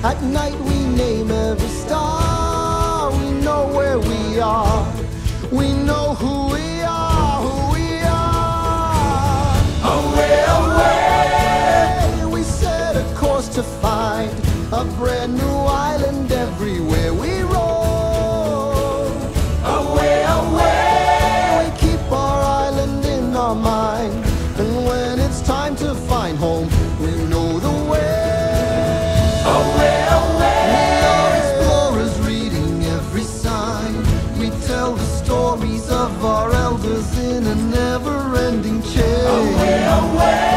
At night we name every star. We know where we are. We know who we are, who we are. Away, away, we set a course to find a brand new island everywhere we roll. Away, away, we keep our island in our mind. And when it's time to find home, we know the way. Away, away, we are explorers reading every sign. We tell the stories of our elders in a never-ending chain. Away, away.